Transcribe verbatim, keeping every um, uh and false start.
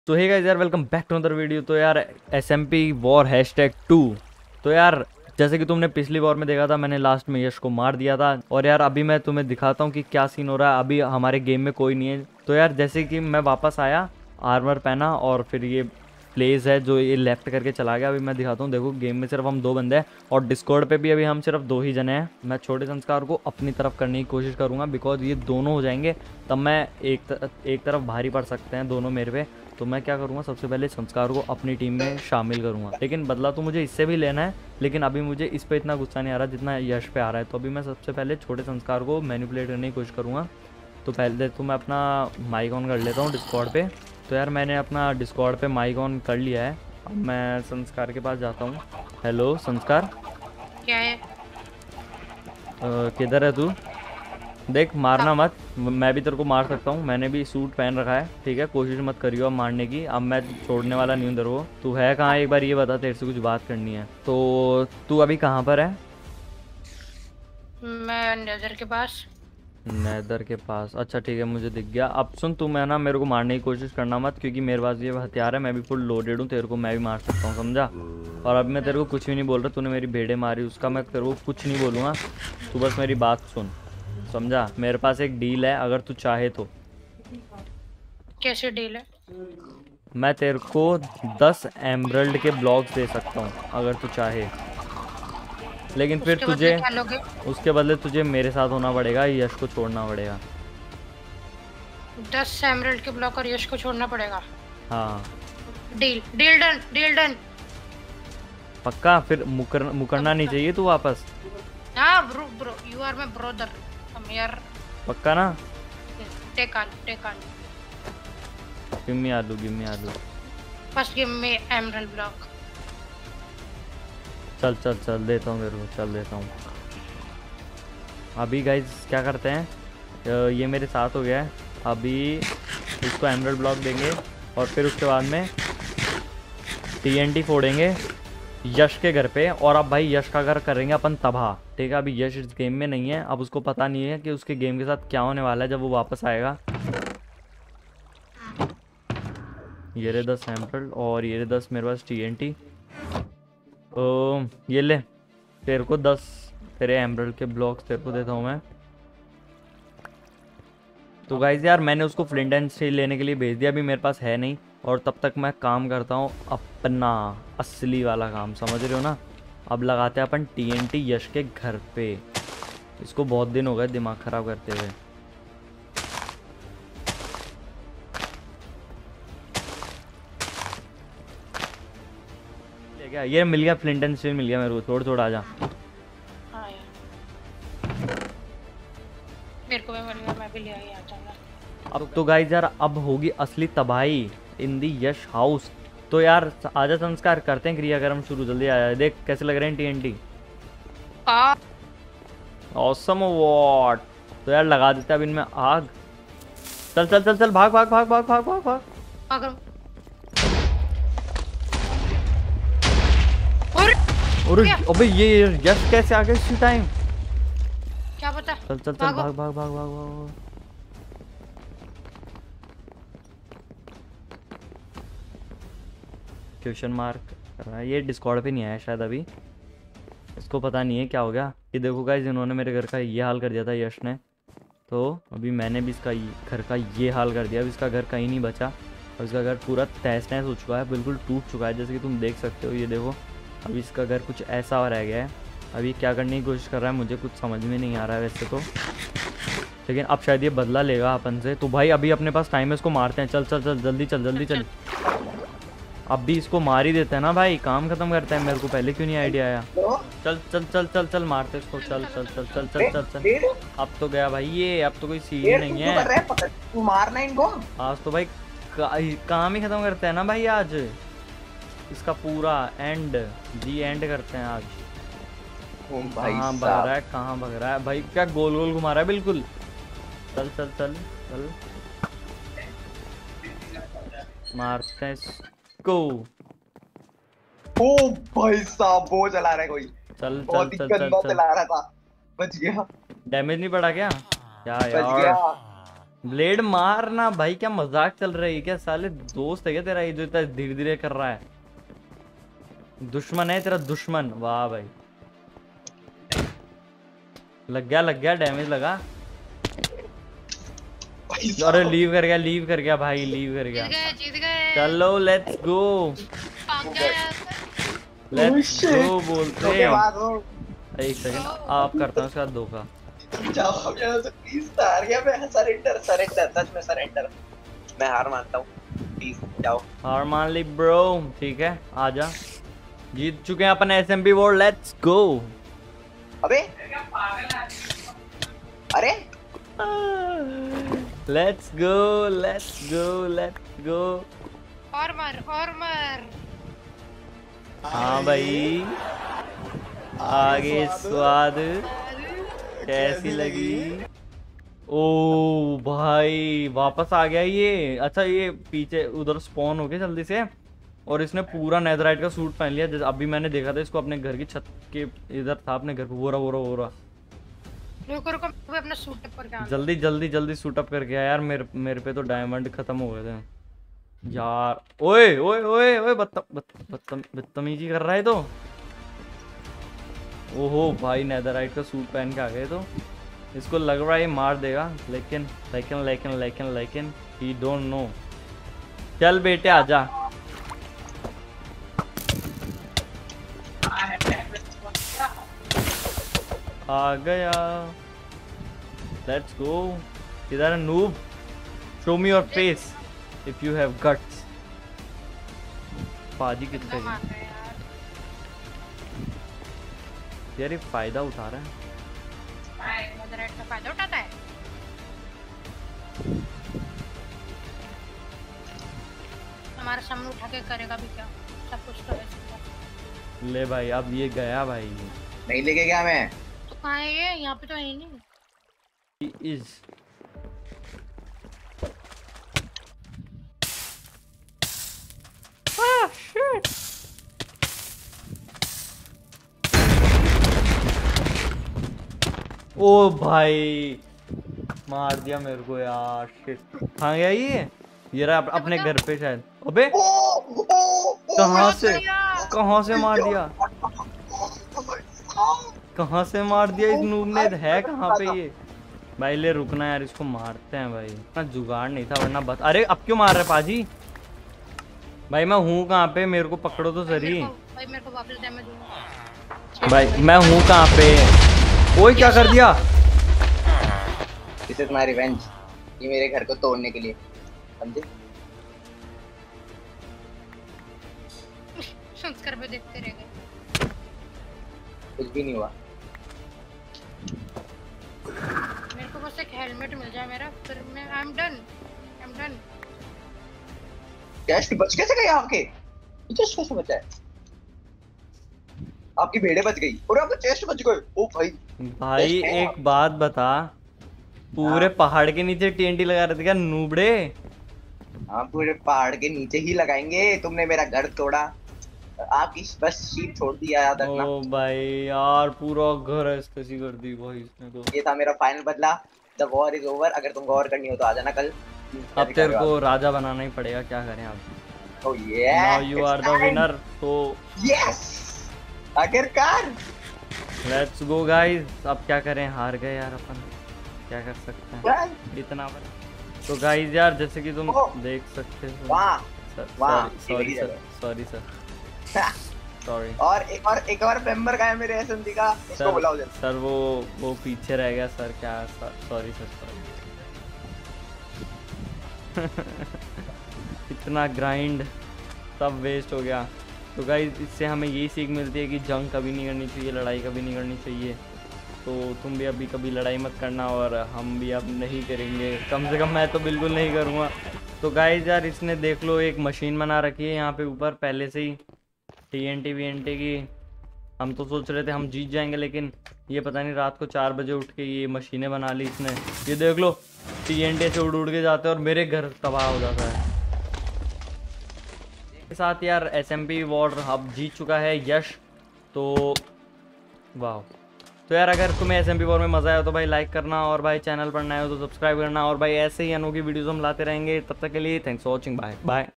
तो hey guys यार, welcome back to another video. तो यार S M P war hashtag two. तो यार जैसे कि तुमने पिछली वॉर में देखा था, मैंने लास्ट में यश को मार दिया था। और यार अभी मैं तुम्हें दिखाता हूँ कि क्या सीन हो रहा है। अभी हमारे गेम में कोई नहीं है। तो यार जैसे कि मैं वापस आया, आर्मर पहना और फिर ये प्लेस है जो ये लेफ्ट करके चला गया। अभी मैं दिखाता हूँ, देखो गेम में सिर्फ हम दो बंदे हैं और डिस्कॉर्ड पे भी अभी हम सिर्फ दो ही जने हैं। मैं छोटे संस्कार को अपनी तरफ करने की कोशिश करूँगा, बिकॉज ये दोनों हो जाएंगे तब मैं एक तर, एक तरफ भारी पड़ सकते हैं दोनों मेरे पे। तो मैं क्या करूँगा, सबसे पहले संस्कार को अपनी टीम में शामिल करूँगा। लेकिन बदला तो मुझे इससे भी लेना है, लेकिन अभी मुझे इस पे इतना गुस्सा नहीं आ रहा जितना यश पे आ रहा है। तो अभी मैं सबसे पहले छोटे संस्कार को मैनिपुलेट करने की कोशिश करूँगा। तो पहले तो मैं अपना माइक ऑन कर लेता हूँ डिस्कॉर्ड पे। तो यार मैंने अपना डिस्कॉर्ड पे माइक ऑन कर लिया है। अब मैं संस्कार के पास जाता हूँ। हेलो संस्कार, क्या है? किधर है तू? देख मारना मत, मैं भी तेरे को मार सकता हूँ। मैंने भी सूट पहन रखा है, ठीक है? कोशिश मत करियो अब मारने की। अब मैं छोड़ने वाला नहीं हूँ तेरे को। तू है कहाँ, एक बार ये बता, तेरे से कुछ बात करनी है। तो तू अभी कहाँ पर है? मैं नेदर के पास। नेदर के पास, अच्छा ठीक है, मुझे दिख गया। अब सुन, तू मैं ना मेरे को मारने की कोशिश करना मत, क्योंकि मेरे पास ये हथियार है। मैं भी फुल लोडेड हूँ, तेरे को मैं भी मार सकता हूँ, समझा? और अब मैं तेरे को कुछ भी नहीं बोल रहा। तूने मेरी भेड़े मारी, उसका मैं तेरे को कुछ नहीं बोलूँगा। तू बस मेरी बात सुन, समझा? मेरे पास एक डील है, अगर तू चाहे तो। कैसे डील है? मैं तेरे को दस एमरल्ड के ब्लॉक्स दे सकता हूँ अगर तू चाहे, लेकिन फिर उसके बदले तुझे क्या लोगे? उसके बदले तुझे मेरे साथ होना पड़ेगा, यश को छोड़ना पड़ेगा। दस एमरल्ड के ब्लॉक और यश को छोड़ना पड़ेगा। हाँ deal deal done deal done. पक्का? फिर मुकर मुकरना नहीं चाहिए तू वापस। हाँ bro bro, you are my brother. Come here. पक्का ना? Take on take on. Give me aloo, give me aloo. First give me emerald block. चल चल चल देता हूँ तेरे को, चल देता हूँ। अभी गाइज क्या करते हैं, अ, ये मेरे साथ हो गया है। अभी इसको एमरल्ड ब्लॉक देंगे और फिर उसके बाद में टीएनटी फोड़ेंगे यश के घर पे। और अब भाई यश का घर करेंगे अपन तबाह, ठीक है? अभी यश इस गेम में नहीं है, अब उसको पता नहीं है कि उसके गेम के साथ क्या होने वाला है जब वो वापस आएगा। ये रहे दस एमरल्ड और ये रहे दस मेरे पास टीएनटी। ओ ये ले, तेरे को दस तेरे एमरल्ड के ब्लॉक्स तेरे को देता हूँ मैं। तो गाइज यार मैंने उसको फ्लिंट एंड स्टील लेने के लिए भेज दिया, अभी मेरे पास है नहीं। और तब तक मैं काम करता हूँ अपना असली वाला काम, समझ रहे हो ना? अब लगाते हैं अपन टीएनटी यश के घर पे। इसको बहुत दिन हो गए दिमाग खराब करते हुए। क्या ये मिल गया, फ्लिंट एंड स्टील मिल गया मेरे को। थोड़ा थोड़ा आ जा। हाँ यार, मेरे को भी मिल गया, मैं भी ले आई आ जाऊंगा। अब तो गाइज यार अब होगी असली तबाही इन दी यश हाउस। तो यार आजा संस्कार, करते हैं क्रियाक्रम शुरू, जल्दी आया। देख कैसे लग रहे हैं टीएनटी। Uh awesome what. तो यार लगा देते हैं अब इनमें आग। चल चल चल चल, भाग भाग भाग भाग भाग भाग भाग। अगर अरे अबे ये यश कैसे आ गया इसी टाइम? क्या पता। चल चल चल, भाग भाग भाग भाग भाग भाग। क्वेश्चन मार्क कर रहा है, ये डिस्कॉर्ड पे नहीं आया शायद अभी। इसको पता नहीं है क्या हो गया। ये देखो गाइस, इन्होंने मेरे घर का ये हाल कर दिया था यश ने। तो अभी मैंने भी इसका घर का ये हाल कर दिया। अब इसका घर कहीं नहीं बचा और इसका घर पूरा तहस नहस हो चुका है, बिल्कुल टूट चुका है, जैसे कि तुम देख सकते हो। ये देखो अभी इसका घर कुछ ऐसा रह गया है। अभी क्या करने की कोशिश कर रहा है मुझे कुछ समझ में नहीं आ रहा है वैसे तो, लेकिन अब शायद ये बदला लेगा अपन से। तो भाई अभी अपने पास टाइम है, इसको मारते हैं। चल चल चल जल्दी चल जल्दी चल। अब भी इसको मार ही देते हैं ना भाई, काम खत्म करते हैं। मेरे को पहले क्यों नहीं आइडिया आया? चल चल चल चल चल मारते इसको। चल चल चल चल चल चल चल। अब तो गया भाई ये, अब तो कोई सीन नहीं है। तू मारना इनको। आज तो भाई काम ही खत्म करते हैं ना भाई आज। इसका पूरा एंड जी एंड करते हैं आज। कहाँ भग रहा है, कहाँ भग रहा है भाई? क्या गोल गोल घुमा रहा है बिल्कुल। चल चल चल चल मारते हैं इसको। ओ भाई साहब, वो चला रहा है कोई। चल बहुत चल ही चल चल गंदा चला रहा था। बच गया। डैमेज नहीं पड़ा क्या? क्या बच यार, गया। ब्लेड मारना भाई, क्या मजाक चल रही है क्या? साले दोस्त है क्या तेरा ये जो इतना धीरे धीरे कर रहा है? दुश्मन है तेरा दुश्मन। वाह भाई, लग गया लग गया, डैमेज लगा। अरे लीव कर गया, लीव कर गया भाई, लीव कर गया। जीत गए जीत गए। चलो लेट्स गो, भाग गया यार। लेट्स गो बोलते ओके हैं। बात हो। एक सेकंड आप करता हूँ उसके बाद धोखा। जाओ अब यहाँ से प्लीज। हार गया मैं। सरेंडर सरेंडर सच में सरेंडर। मैं हार मानता हूँ, प्लीज जाओ। हार मान ली ब्रो। ठीक है आजा, जीत चुके हैं अपन एसएमपी वॉर, लेट्स गो। अबे अरे let's go let's go let's go. और मर और मर। हाँ भाई, आगे स्वाद कैसी लगी? ओ भाई वापस आ गया ये। अच्छा ये पीछे उधर स्पॉन हो गया जल्दी से, और इसने पूरा नेदराइट का सूट पहन लिया। जैसे अभी मैंने देखा था इसको अपने घर की छत के इधर था, अपने घर पे। वो रहा वो रहा वो रहा। रुको रुको, मैं अपना सूट अप करके आ रहा जल्दी जल्दी जल्दी सूट अप कर गया यार। मेरे मेरे पे तो डायमंड खत्म हो गए थे यार। ओए ओए ओए ओए, बदतम बदतम बदतमीजी कर रहा है तो। ओहो भाई, नेदरराइट का सूट पहन के आ गए तो इसको लग रहा है ये मार देगा, लेकिन लेकिन लेकिन लेकिन लेकिन ही डोंट नो। चल बेटे आजा। आ गया, लेट्स गो। इधर noob, show me your face if you have guts. पाजी कितने हूँ। मार गया यार। यार ये फायदा उठा रहा है। नेदरराइट का फायदा उठाता है। हमारा सामने उठा के करेगा भी क्या? सब कुछ तो है। ले भाई, अब ये गया भाई। नहीं लेके गया मैं। तो कहाँ है ये? यहाँ पे तो है ही नहीं। He is ah shit। ओ भाई मार दिया मेरे को यार, शिट। कहाँ गया ये? ये रहा अप, अपने घर पे शायद। अबे ओ, ओ, ओ, कहाँ से बढ़िया। कहाँ से मार दिया? कहाँ से मार दिया इस नूब ने? है कहाँ पे ये? भाई ले रुकना यार, इसको मारते हैं भाई। इतना जुगाड़ नहीं था वरना बस। अरे अब क्यों मार रहे पाजी? भाई मैं हूँ कहाँ पे? मेरे को पकड़ो तो सही। मेरे को, भाई मेरे को वापस डैमेज दूंगा। भाई मैं हूँ कहाँ पे? ओए क्या कर दिया? This is my revenge. ये मेरे घर को तोड़ने के लिए, समझे? संस्कार पे देखते रह गए। कुछ भी नहीं हुआ। मेरे को बस एक हेलमेट मिल जाए मेरा, फिर मैं I am done. I am done. Chest बच कैसे गए आपके? चेस्ट कैसे बचा है? आपकी भेड़े बच गई और आपका चेस्ट बच गए। ओ भाई भाई एक बात बता, पूरे पहाड़ के नीचे टीएनटी लगा रहे थे क्या नूबड़े? हाँ पूरे पहाड़ के नीचे ही लगाएंगे। तुमने मेरा घर तोड़ा, आपकी बस शीप छोड़ दिया, याद रखना। ओ भाई यार, पूरा घर ऐसी कर दी भाई इसने तो। ये था मेरा फाइनल बदला। The war is over. अगर तुमको और करनी हो तो आ जाना कल। अब तेरे को राजा बनाना ही पड़ेगा, क्या करें आप। ओह ये now you are the winner. तो यस आखिरकार। Let's go guys. अब क्या करें, हार गए यार अपन, क्या कर सकते हैं इतना बड़ा। तो गाइस यार जैसे कि तुम ओह। देख सकते हो। वाह वाह, सॉरी ये सर, बढ़िया सॉरी सर, सॉरी। और एक और एक और मेंबर का है मेरे एसएमडी का, इसको बुलाओ जल्दी। सर वो वो पीछे रह गया सर, क्या? Sorry sir, sorry. इतना ग्राइंड सब वेस्ट हो गया। तो गाइस इससे हमें यही सीख मिलती है कि जंग कभी नहीं करनी चाहिए, लड़ाई कभी नहीं करनी चाहिए। तो तुम भी अभी कभी लड़ाई मत करना, और हम भी अब नहीं करेंगे, कम से कम मैं तो बिल्कुल नहीं करूँगा। तो गाइस यार इसने देख लो एक मशीन बना रखी है यहाँ पे ऊपर पहले से ही, टीएनटी वीएनटी की। हम तो सोच रहे थे हम जीत जाएंगे, लेकिन ये पता नहीं रात को चार बजे उठ के ये मशीनें बना ली इसने। ये देख लो टीएनटी से उड़ उड़ के जाते हैं और मेरे घर तबाह हो जाता है। के साथ यार एसएमपी वॉर अब जीत चुका है यश। तो वाह तो यार अगर तुम्हें एस एम पी वॉर में मजा आया तो भाई लाइक करना, और भाई चैनल पर नए हो तो सब्सक्राइब करना, और भाई ऐसे ही अनोखी वीडियोस हम लाते रहेंगे। तब तक के लिए thanks for watching, bye bye.